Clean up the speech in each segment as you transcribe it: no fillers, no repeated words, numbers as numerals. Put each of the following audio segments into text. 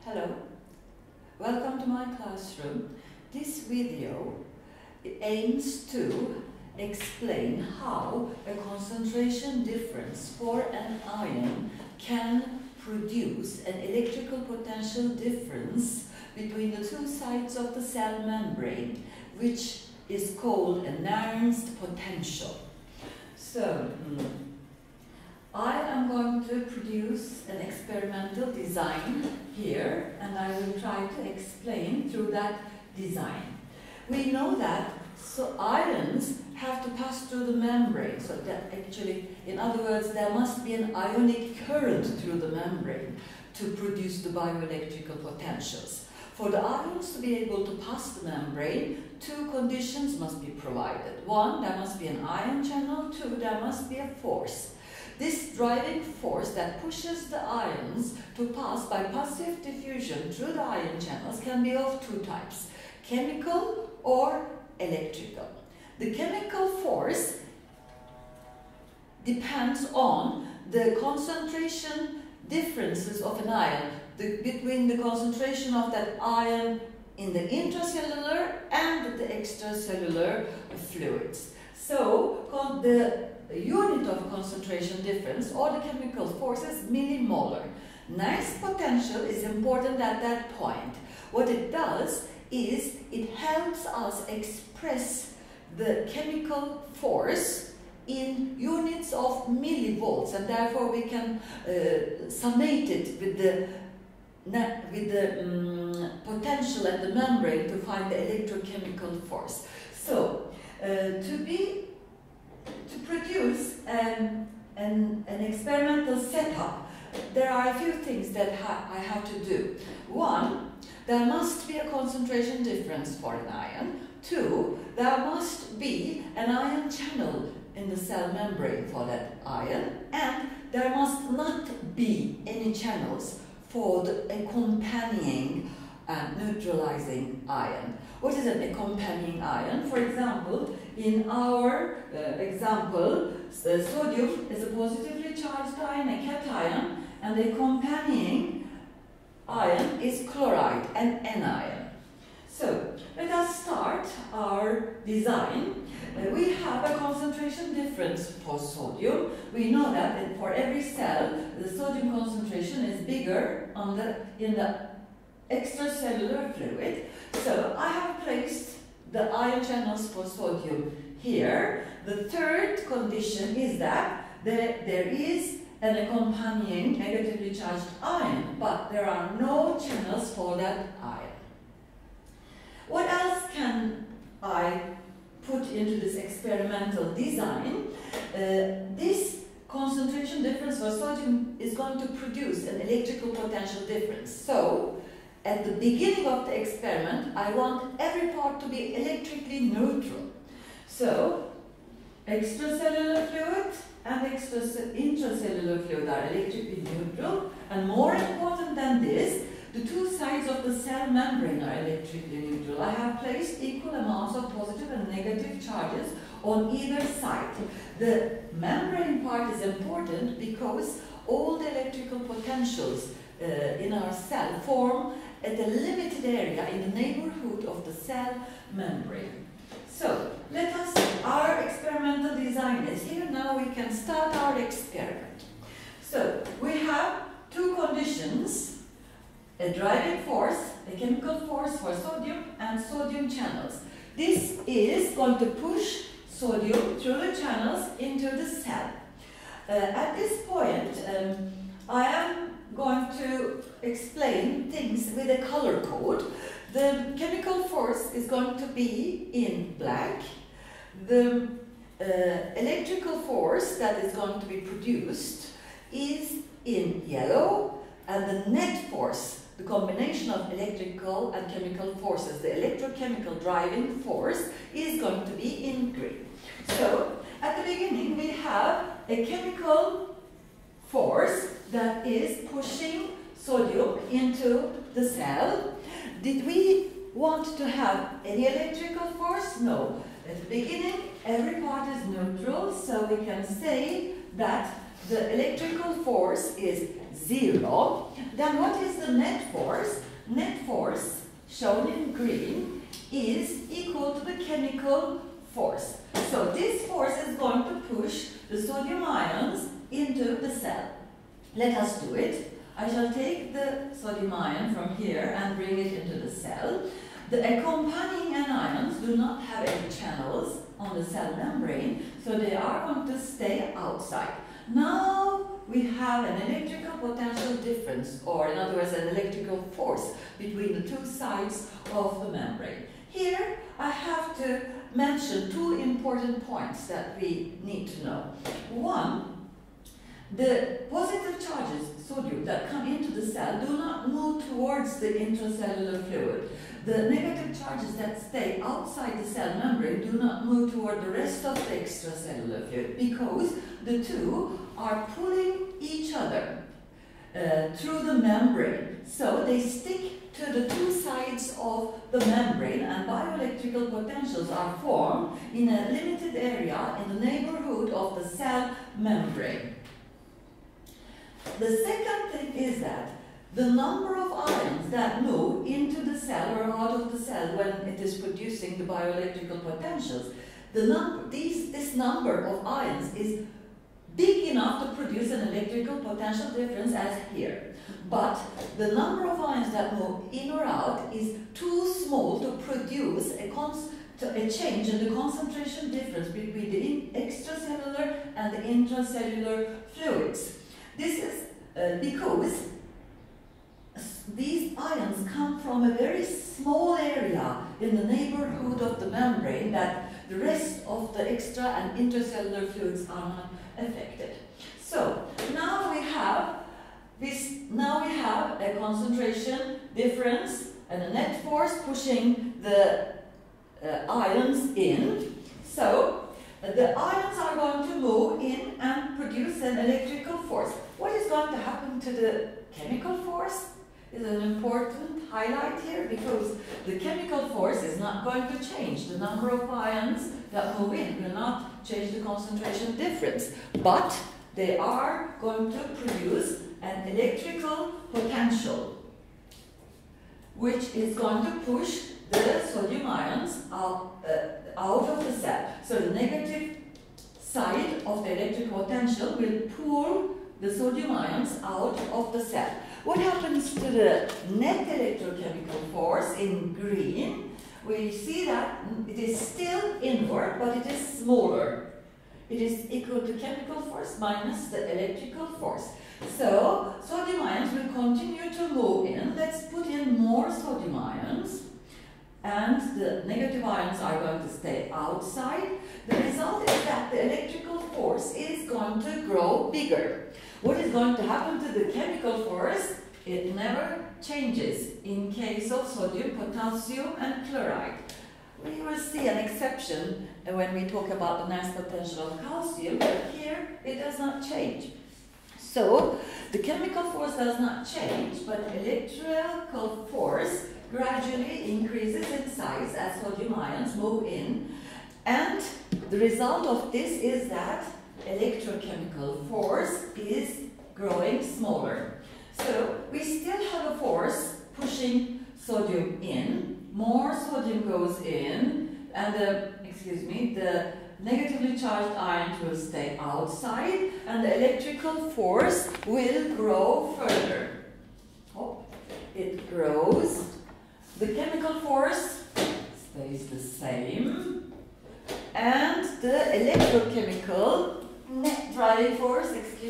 Hello, welcome to my classroom. This video aims to explain how a concentration difference for an ion can produce an electrical potential difference between the two sides of the cell membrane, which is called a Nernst potential. So, I am going to produce an experimental design here, and I will try to explain through that design. We know that ions have to pass through the membrane, so that actually, in other words, there must be an ionic current through the membrane to produce the bioelectrical potentials. For the ions to be able to pass the membrane, two conditions must be provided. One, there must be an ion channel. Two, there must be a force. This driving force that pushes the ions to pass by passive diffusion through the ion channels can be of two types, chemical or electrical. The chemical force depends on the concentration differences of an ion between the concentration of that ion in the intracellular and the extracellular fluids. So the unit of concentration difference, or the chemical force, is millimolar. Nernst potential is important at that point. What it does is it helps us express the chemical force in units of millivolts, and therefore we can summate it with the potential at the membrane to find the electrochemical force. So, to produce an experimental setup, there are a few things that I have to do. One, there must be a concentration difference for an ion. Two, there must be an ion channel in the cell membrane for that ion, and there must not be any channels for the accompanying and neutralizing ion. What is an accompanying ion? For example, in our example, sodium is a positively charged ion, a cation, and the accompanying ion is chloride, an anion. So, let us start our design. We have a concentration difference for sodium. We know that for every cell, the sodium concentration is bigger in the extracellular fluid. So I have placed the ion channels for sodium here. The third condition is that there is an accompanying negatively charged ion, but there are no channels for that ion. What else can I put into this experimental design? This concentration difference for sodium is going to produce an electrical potential difference. So, at the beginning of the experiment, I want every part to be electrically neutral. So, extracellular fluid and intracellular fluid are electrically neutral, and more important than this, the two sides of the cell membrane are electrically neutral. I have placed equal amounts of positive and negative charges on either side. The membrane part is important because all the electrical potentials in our cell form at a limited area in the neighborhood of the cell membrane. So, our experimental design is here. Now we can start our experiment. So, we have two conditions: a driving force, a chemical force for sodium, and sodium channels. This is going to push sodium through the channels into the cell. At this point, I am going to explain things with a color code. The chemical force is going to be in black. The electrical force that is going to be produced is in yellow, and the net force, the combination of electrical and chemical forces, the electrochemical driving force, is going to be in green. So, at the beginning we have a chemical force that is pushing sodium into the cell. Did we want to have any electrical force? No. At the beginning, every part is neutral, so we can say that the electrical force is 0, then what is the net force? Net force, shown in green, is equal to the chemical force. So this force is going to push the sodium ions into the cell. Let us do it. I shall take the sodium ion from here and bring it into the cell. The accompanying anions do not have any channels on the cell membrane, so they are going to stay outside. Now we have an electrical potential difference, or in other words, an electrical force between the two sides of the membrane. Here I have to mention two important points that we need to know. One, the positive charges, sodium, that come into the cell do not move towards the intracellular fluid. The negative charges that stay outside the cell membrane do not move toward the rest of the extracellular fluid, because the two are pulling each other through the membrane. So they stick to the two sides of the membrane, and bioelectrical potentials are formed in a limited area in the neighborhood of the cell membrane. The second thing is that the number of ions that move into the cell or out of the cell when it is producing the bioelectrical potentials, this number of ions is big enough to produce an electrical potential difference as here. But the number of ions that move in or out is too small to produce a change in the concentration difference between the extracellular and the intracellular fluids. This is because these ions come from a very small area in the neighborhood of the membrane that the rest of the extra and intracellular fluids are not affected. So now we have a concentration difference and a net force pushing the ions in. So the ions are going to move in and produce an electrical force. What is going to happen to the chemical force is an important highlight here, because the chemical force is not going to change. The number of ions that move in will not change the concentration difference, but they are going to produce an electrical potential, which is going to push the sodium ions out of the cell. So the negative side of the electrical potential will pull the sodium ions out of the cell. What happens to the net electrochemical force in green? We see that it is still inward, but it is smaller. It is equal to chemical force minus the electrical force. So sodium ions will continue to move in. Let's put in more sodium ions, and the negative ions are going to stay outside. The result is that the electrical force is going to grow bigger. What is going to happen to the chemical force? It never changes in case of sodium, potassium, and chloride. We will see an exception when we talk about the Nernst potential of calcium, but here it does not change. So the chemical force does not change, but electrical force gradually increases in size as sodium ions move in, and the result of this is that electrochemical force is growing smaller. So we still have a force pushing sodium in, more sodium goes in, and the negatively charged ions will stay outside, and the electrical force will grow further. Oh, it grows. The chemical force stays the same, and the electrochemical net driving force,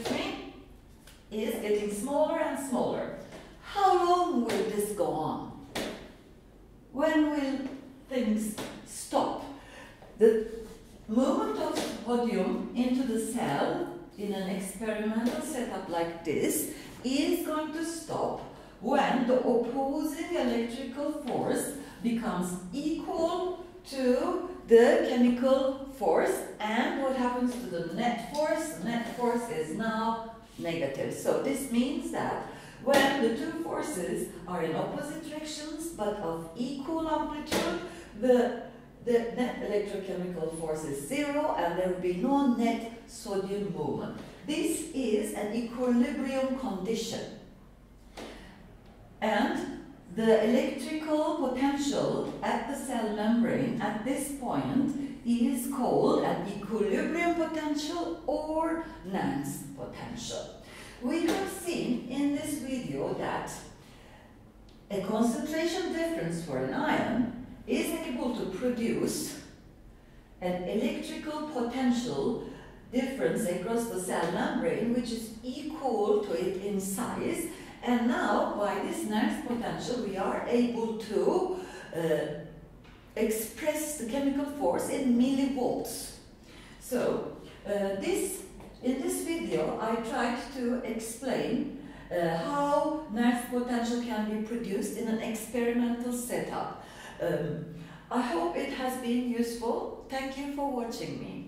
is getting smaller and smaller. How long will this go on? When will things stop? The movement of sodium into the cell in an experimental setup like this is going to stop when the opposing electrical force becomes equal to the chemical force, and what happens to the net force? The net force is now negative. So this means that when the two forces are in opposite directions but of equal amplitude, the net electrochemical force is 0, and there will be no net sodium movement. This is an equilibrium condition. And the electrical potential at the cell membrane at this point is called an equilibrium potential or Nernst potential. We have seen in this video that a concentration difference for an ion is able to produce an electrical potential difference across the cell membrane which is equal to it in size. And now, by this Nernst potential, we are able to express the chemical force in millivolts. So, in this video, I tried to explain how Nernst potential can be produced in an experimental setup. I hope it has been useful. Thank you for watching me.